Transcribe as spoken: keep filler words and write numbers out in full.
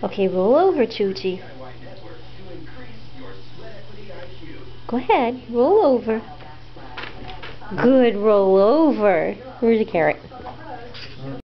Okay, roll over, Choochie. Go ahead, roll over. Good, roll over. Where's the carrot?